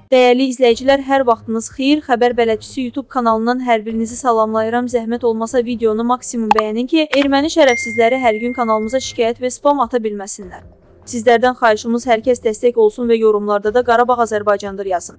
Dəyərli izləyicilər, hər vaxtınız xeyir. Xəbər Bələdçisi YouTube kanalından hər birinizi salamlayıram. Zəhmət olmasa videonu maksimum bəyənin ki, erməni şərəfsizləri hər gün kanalımıza şikayət və spam ata bilməsinlər. Sizlərdən xahişimiz hər kəs dəstək olsun və yorumlarda da Qarabağ Azərbaycandır yazın.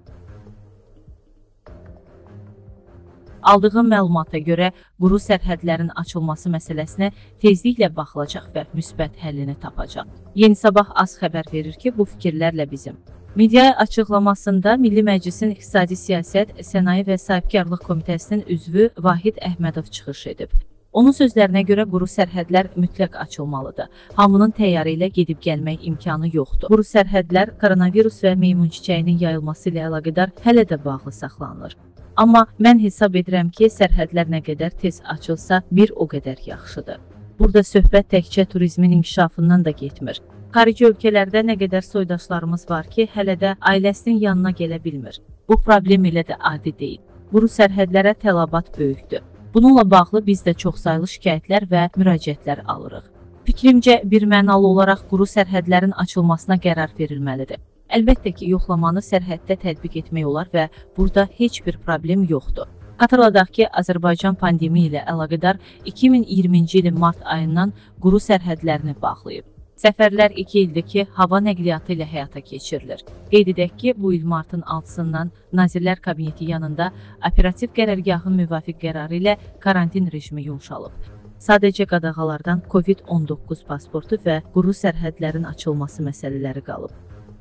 Aldığım məlumata görə, quru sərhədlərin açılması məsələsinə tezliklə baxılacaq və müsbət həllini tapacaq. Yeni Sabah az xəbər verir ki, bu fikirlərlə bizim. Media açıqlamasında Milli Məclisin İqtisadi Siyasət, Sənaye və Sahibkarlıq Komitəsinin üzvü Vahid Əhmədov çıxış edib. Onun sözlərinə görə quru sərhədlər mütləq açılmalıdır. Hamının təyyarə ilə gedib gəlmək imkanı yoxdur. Quru sərhədlər koronavirus və meymun çiçəyinin yayılması ilə əlaqədar hələ də bağlı saxlanılır. Amma mən hesab edirəm ki, sərhədlər nə qədər tez açılsa, bir o qədər yaxşıdır. Burada söhbət təkcə turizmin inkişafından da getmir. Xarici ölkələrdə nə qədər soydaşlarımız var ki, hələ də ailəsinin yanına gələ bilmir. Bu problem ilə də adi deyil. Quru sərhədlərə tələbat böyükdür. Bununla bağlı biz də çoxsaylı şikayətlər və müraciətlər alırıq. Fikrimcə, birmənalı olaraq quru sərhədlərin açılmasına qərar verilməlidir. Əlbəttə ki, yoxlamanı sərhəddə tətbiq etmək olar və burada heç bir problem yoxdur. Xatırladaq ki, Azərbaycan pandemiya ilə əlaqədar 2020-ci ilin mart ayından quru sərhədlərini bağlayıb. Səfərlər 2 ildir ki, hava nəqliyyatı ilə həyata keçirilir. Qeyd edək ki, bu il martın 6-sından Nazirlər Kabineti yanında operativ qərargahın müvafiq qərarı ilə karantin rejimi yumşalıb. Sadəcə qadağalardan COVID-19 pasportu və quru sərhədlərin açılması məsələləri qalıb.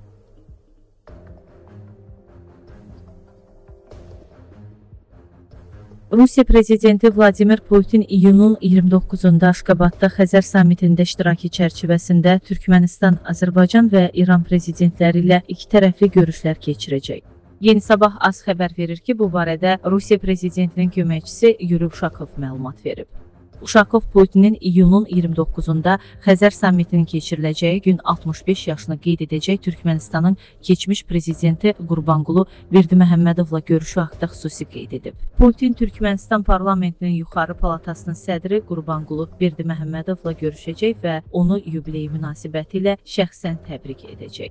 Rusiya prezidenti Vladimir Putin iyunun 29-da Aşqabadda Xəzər sammitində iştirakı çərçivəsində Türkmənistan, Azərbaycan və İran prezidentləri ilə ikitərəfli görüşlər keçirəcək. Yeni Sabah az xəbər verir ki, bu barədə Rusiya prezidentinin köməkçisi Yuri Uşakov məlumat verib. Uşakov Putinin iyunun 29-da Xəzər sammitinin keçiriləcəyi gün 65 yaşını qeyd edəcək Türkmənistanın keçmiş prezidenti Qurbanqulu Berdiməhəmmədovla görüşü haqda xüsusi qeyd edib. Putin Türkmənistan parlamentinin yuxarı palatasının sədri Qurbanqulu Berdiməhəmmədovla görüşəcək və onu yubileyi münasibətilə şəxsən təbrik edəcək.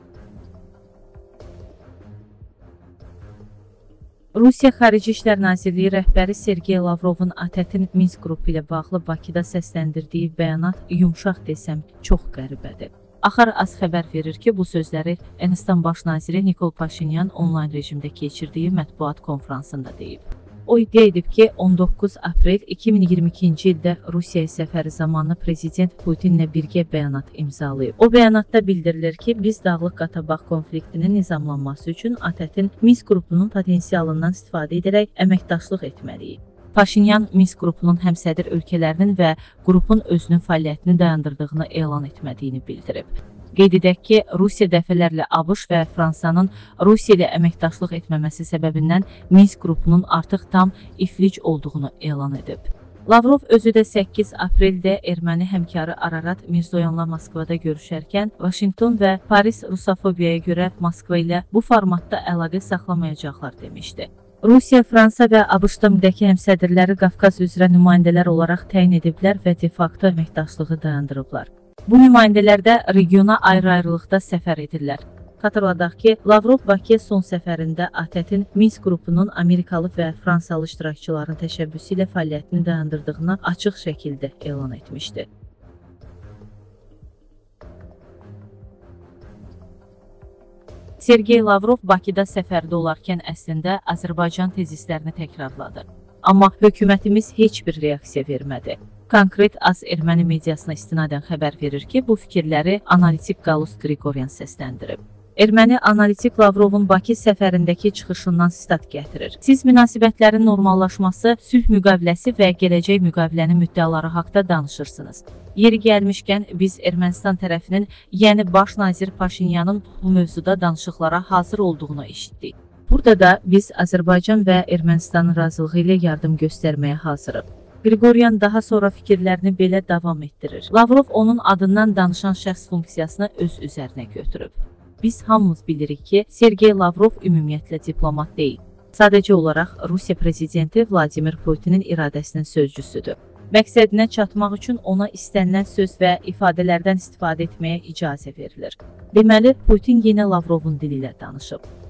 Rusiya Xarici İşlər Nazirliyi rəhbəri Sergey Lavrovun ATƏT-in Minsk qrupu ilə bağlı Bakıda səsləndirdiyi bəyanat yumşaq desəm çox qəribədir. Axar az xəbər verir ki, bu sözləri Ermənistan baş naziri Nikol Paşinyan onlayn rejimdə keçirdiyi mətbuat konfransında deyib. O iddia edib ki, 19 aprel 2022-ci ildə Rusiyaya səfəri zamanı Prezident Putinlə birgə bəyanat imzalayıb. O bəyanatda bildirilir ki, biz Dağlıq Qarabağ konfliktinin nizamlanması üçün ATƏT-in Minsk qrupunun potensialından istifadə edərək əməkdaşlıq etməliyik. Paşinyan Minsk qrupunun həmsədr ölkələrinin və qrupun özünün fəaliyyətini dayandırdığını elan etmədiyini bildirib. Qeyd edək ki, Rusiya dəfələrlə ABŞ və Fransanın Rusiya ilə əməkdaşlıq etməməsi səbəbindən Minsk qrupunun artıq tam iflic olduğunu elan edib. Lavrov özü də 8 apreldə erməni həmkarı Ararat Mirzoyanla Moskvada görüşərkən, Vaşinqton və Paris rusofobiyaya görə Moskva ilə bu formatda əlaqə saxlamayacaqlar demişdi. Rusiya, Fransa və ABŞ-dakı həmsədrləri Qafqaz üzrə nümayəndələr olaraq təyin ediblər və de facto əməkdaşlığı dayandırıblar. Bu nümayəndələr də regiona ayrı-ayrılıqda səfər edirlər. Xatırladaq ki, Lavrov Bakıya son səfərində ATƏT-in Minsk qrupunun Amerikalı və Fransalı iştirakçıların təşəbbüsü ilə fəaliyyətini dayandırdığını açıq şəkildə elan etmişdi. Sergey Lavrov Bakıda səfərdə olarkən əslində Azərbaycan tezislərini təkrarladı. Amma hökumətimiz heç bir reaksiya vermədi. Konkret az erməni mediasına istinadən xəbər verir ki, bu fikirləri analitik Galus Grigoryan səsləndirib. Erməni analitik Lavrovun Bakı səfərindəki çıxışından sitat gətirir. Siz münasibətlərin normallaşması, sülh müqaviləsi və gələcək müqavilənin müddəaları haqda danışırsınız. Yeri gəlmişkən biz Ermənistan tərəfinin, yəni baş nazir Paşinyanın bu mövzuda danışıqlara hazır olduğunu eşitdik. Burada da biz Azərbaycan və Ermənistanın razılığı ilə yardım göstərməyə hazırıq. Grigoryan daha sonra fikirlərini belə davam etdirir. Lavrov onun adından danışan şəxs funksiyasını öz üzərinə götürüb. Biz hamımız bilirik ki, Sergey Lavrov ümumiyyətlə diplomat deyil. Sadəcə olaraq Rusiya prezidenti Vladimir Putinin iradəsinin sözcüsüdür. Məqsədinə çatmaq üçün ona istənilən söz və ifadələrdən istifadə etməyə icazə verilir. Deməli, Putin yenə Lavrovun dili ilə danışıb.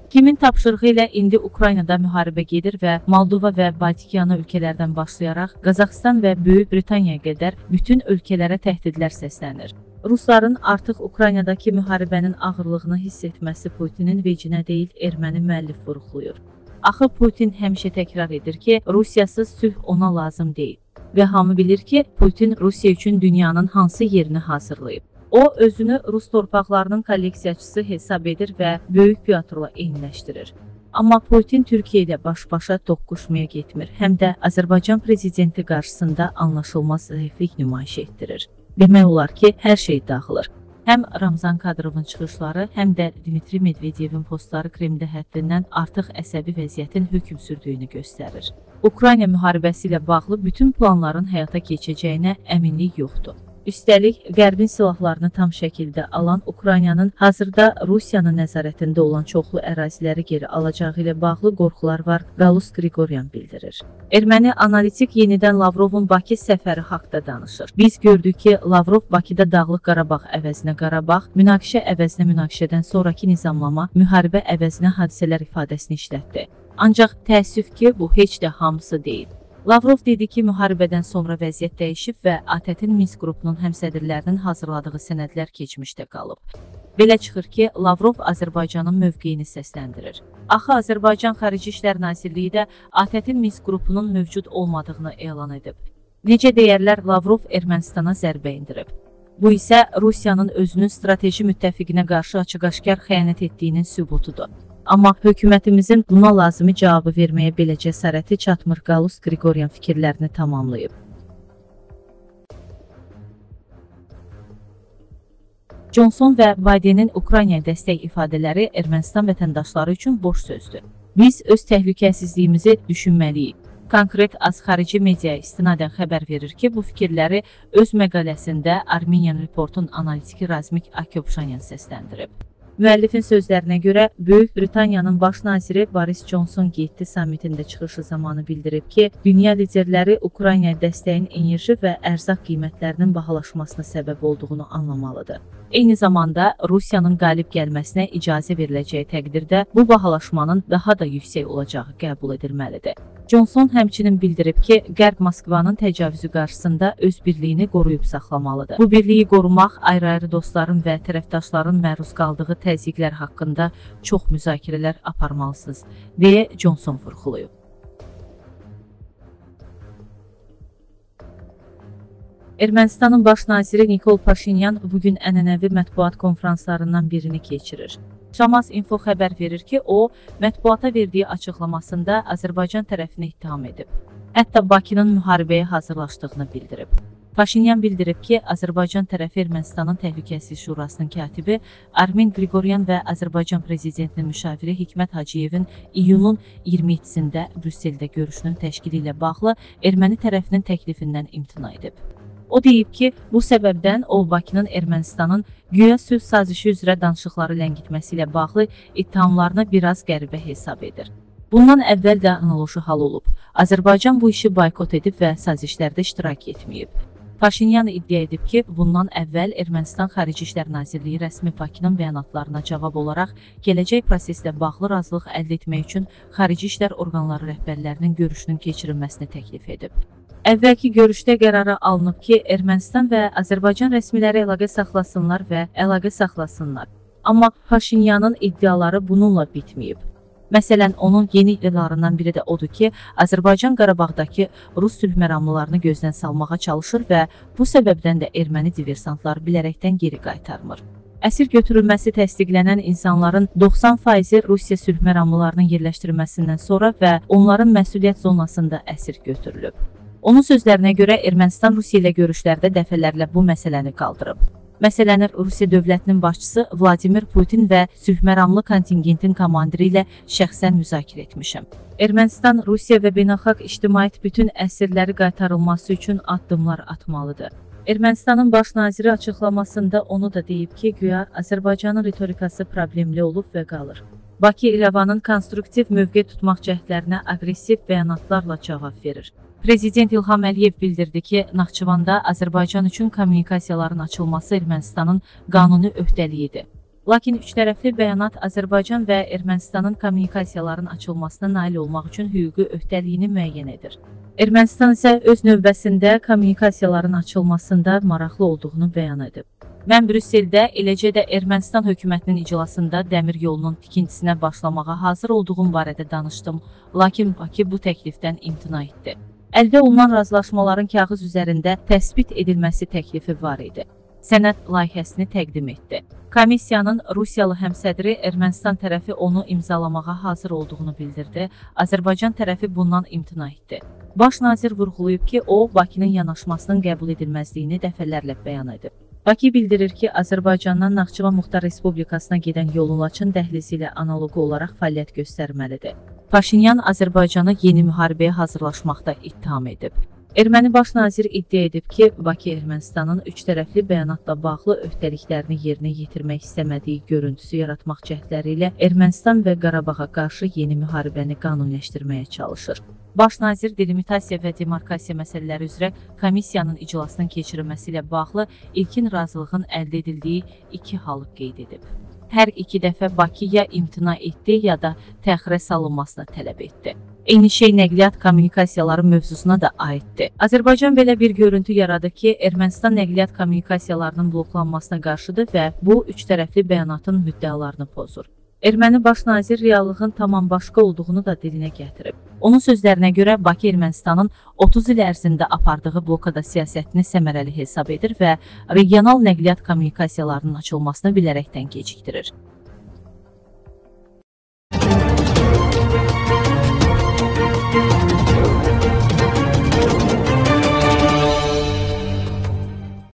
Kimin tapşırığı ilə indi Ukraynada müharibə gedir və Moldova və Baltikyanı ölkələrdən başlayaraq Qazaxıstan və Böyük Britaniyaya qədər bütün ölkələrə təhdidlər səslənir. Rusların artıq Ukraynadakı müharibənin ağırlığını hiss etməsi Putinin vecinə deyil, erməni müəllif vurğulayır. Axı Putin həmişə təkrar edir ki, Rusiyasız sülh ona lazım deyil və hamı bilir ki, Putin Rusiya üçün dünyanın hansı yerini hazırlayıb. O, özünü Rus torpaqlarının kolleksiyaçısı hesab edir və böyük Pyotrla eyniləşdirir. Amma Putin Türkiyə ilə baş-başa toqquşmaya getmir, həm də Azərbaycan prezidenti qarşısında anlaşılmaz zəiflik nümayiş etdirir. Demək olar ki, hər şey dağılır. Həm Ramzan Kadyrovun çıxışları, həm də Dmitri Medvedevin postları Kremldə həddindən artıq əsəbi vəziyyətin hökm sürdüyünü göstərir. Ukrayna müharibəsi ilə bağlı bütün planların həyata keçəcəyinə əminlik yoxdur. Üstəlik, Qərbin silahlarını tam şəkildə alan Ukraynanın hazırda Rusiyanın nəzarətində olan çoxlu əraziləri geri alacağı ilə bağlı qorxular var, Galus Grigoryan bildirir. Erməni analitik yenidən Lavrovun Bakı səfəri haqda danışır. Biz gördük ki, Lavrov Bakıda Dağlıq Qarabağ əvəzinə Qarabağ, münaqişə əvəzinə münaqişədən sonraki nizamlama, müharibə əvəzinə hadisələr ifadəsini işlətdi. Ancaq təəssüf ki, bu heç də hamısı deyil. Lavrov dedi ki, müharibədən sonra vəziyyət dəyişib və ATƏT-in Minsk qrupunun həmsədrlərinin hazırladığı sənədlər keçmişdə qalıb. Belə çıxır ki, Lavrov Azərbaycanın mövqeyini səsləndirir. Axı Azərbaycan Xarici İşlər Nazirliyi də ATƏT-in Minsk qrupunun mövcud olmadığını elan edib. Necə deyərlər, Lavrov Ermənistana zərbə indirib. Bu isə Rusiyanın özünün strateji müttəfiqinə qarşı açıq-aşkar xəyanət etdiyinin sübutudur. Amma hökumətimizin buna lazımi cavabı verməyə belə cəsarəti çatmır, Galus Grigoryan fikirlərini tamamlayıb. Johnson və Bidenin Ukraynaya dəstək ifadələri Ermənistan vətəndaşları üçün boş sözdür. Biz öz təhlükəsizliyimizi düşünməliyik. Konkret Az xarici media istinadən xəbər verir ki, bu fikirləri öz məqaləsində Armenian Report'un analitiki Razmik Akyobşanyan səsləndirib. Müəllifin sözlərinə görə, Böyük Britaniyanın baş naziri Boris Johnson G7 sammitində çıxışı zamanı bildirib ki, dünya liderləri Ukraynaya dəstəyin enerji və ərzaq qiymətlərinin bahalaşmasına səbəb olduğunu anlamalıdır. Eyni zamanda Rusiyanın qalib gəlməsinə icazə veriləcəyi təqdirdə bu bahalaşmanın daha da yüksək olacağı qəbul edilməlidir. Johnson həmçinin bildirib ki, Qərb Moskvanın təcavüzü qarşısında öz birliyini qoruyub saxlamalıdır. Bu birliyi qorumaq ayrı-ayrı dostların və tərəfdaşların məruz qaldığı təzyiqlər haqqında çox müzakirələr aparmalısınız, deyə Johnson vurğulayıb. Ermənistanın baş naziri Nikol Paşinyan bugün ənənəvi mətbuat konferanslarından birini keçirir. Şamaz Info xəbər verir ki, o, mətbuata verdiyi açıqlamasında Azərbaycan tərəfini ittiham edib. Hətta Bakının müharibəyə hazırlaşdığını bildirib. Paşinyan bildirib ki, Azərbaycan tərəfi Ermənistanın Təhlükəsizlik Şurasının katibi Armen Qriqoryan və Azərbaycan prezidentinin müşaviri Hikmət Hacıyevin iyulun 27-sində Brüsseldə görüşünün təşkili ilə bağlı erməni tərəfinin təklifindən imtina edib. O deyib ki, bu səbəbdən o, Bakının Ermənistanın güya sülh sazişi üzrə danışıqları ləngitməsi ilə bağlı ittihamlarını biraz qəribə hesab edir. Bundan əvvəl də analoji hal olub. Azərbaycan bu işi boykot edib və sazişlərdə iştirak etməyib. Paşinyan iddia edib ki, bundan əvvəl Ermənistan Xarici İşlər Nazirliyi rəsmi Bakının bəyanatlarına cavab olaraq gələcək proseslə bağlı razılıq əldə etmək üçün xarici işlər orqanları rəhbərlərinin görüşünün keçirilməsini təklif edib. Əvvəlki görüşdə qərara alınıb ki, Ermənistan və Azərbaycan rəsmiləri əlaqə saxlasınlar və əlaqə saxlasınlar. Amma Paşinyanın iddiaları bununla bitməyib. Məsələn, onun yeni iddialarından biri də odur ki, Azərbaycan Qarabağdakı Rus sülh məramlılarını gözdən salmağa çalışır və bu səbəbdən də erməni diversantları bilərəkdən geri qaytarmır. Əsir götürülməsi təsdiqlənən insanların 90%-i Rusiya sülh məramlılarının yerləşdirilməsindən sonra və onların məsuliyyət zonasında əsir götürülüb. Onun sözlərinə görə Ermənistan Rusiya ilə görüşlərdə dəfələrlə bu məsələni qaldırıb. Məsələni Rusiya dövlətinin başçısı Vladimir Putin və sülhməramlı kontingentin komandiri ilə şəxsən müzakirə etmişəm. Ermənistan, Rusiya və beynəlxalq ictimaiyyət bütün əsirləri qaytarılması üçün addımlar atmalıdır. Ermənistanın baş naziri açıqlamasında onu da deyib ki, güya Azərbaycanın ritorikası problemli olub və qalır. Bakı İrəvanın konstruktiv mövqe tutmaq cəhdlərinə aqressiv bəyanatlarla cavab verir. Prezident İlham Əliyev bildirdi ki, Naxçıvanda Azərbaycan üçün kommunikasiyaların açılması Ermənistanın qanuni öhdəliyidir. Lakin üçtərəfli bəyanat Azərbaycan və Ermənistanın kommunikasiyaların açılmasına nail olmaq üçün hüquqi öhdəliyini müəyyən edir. Ermənistan isə öz növbəsində kommunikasiyaların açılmasında maraqlı olduğunu bəyan edib. Mən Brüsseldə, eləcə də Ermənistan hökumətinin iclasında dəmir yolunun tikintisinə başlamağa hazır olduğum barədə danışdım, lakin Bakı bu təklifdən imtina etdi. Əldə olunan razılaşmaların kağız üzərində təsbit edilməsi təklifi var idi. Sənəd layihəsini təqdim etdi. Komissiyanın Rusiyalı həmsədri Ermənistan tərəfi onu imzalamağa hazır olduğunu bildirdi, Azərbaycan tərəfi bundan imtina etdi. Baş nazir vurğulayıb ki, o, Bakının yanaşmasının qəbul edilməzliyini dəfələrlə bəyan edib. Bakı bildirir ki, Azərbaycandan Naxçıvan Muxtar Respublikasına gedən yolun Laçın dəhlizi ilə analoqu olaraq fəaliyyət göstərməlidir. Paşinyan Azərbaycanı yeni müharibəyə hazırlaşmaqda ittiham edib. Erməni baş nazir iddia edib ki, Bakı Ermənistanın üçtərəfli bəyanatla bağlı öhdəliklərini yerinə yetirmək istəmədiyi görüntüsü yaratmaq cəhdləri ilə Ermənistan və Qarabağa qarşı yeni müharibəni qanuniləşdirməyə çalışır. Baş nazir delimitasiya və demarkasiya məsələləri üzrə komissiyanın iclasının keçirilməsi ilə bağlı ilkin razılığın əldə edildiyi 2 halı qeyd edib. Hər 2 dəfə Bakı ya imtina etdi, ya da təxirə salınmasını tələb etdi. Eyni şey nəqliyyat kommunikasiyaları mövzusuna da aiddir. Azərbaycan belə bir görüntü yaradı ki, Ermənistan nəqliyyat kommunikasiyalarının bloklanmasına qarşıdır və bu üçtərəfli bəyanatın müddəalarını pozur. Erməni baş nazir reallığın tamam başqa olduğunu da dilinə gətirib. Onun sözlərinə görə Bakı Ermənistanın 30 il ərzində apardığı blokada siyasətini səmərəli hesab edir və regional nəqliyyat kommunikasiyalarının açılmasını bilərəkdən gecikdirir.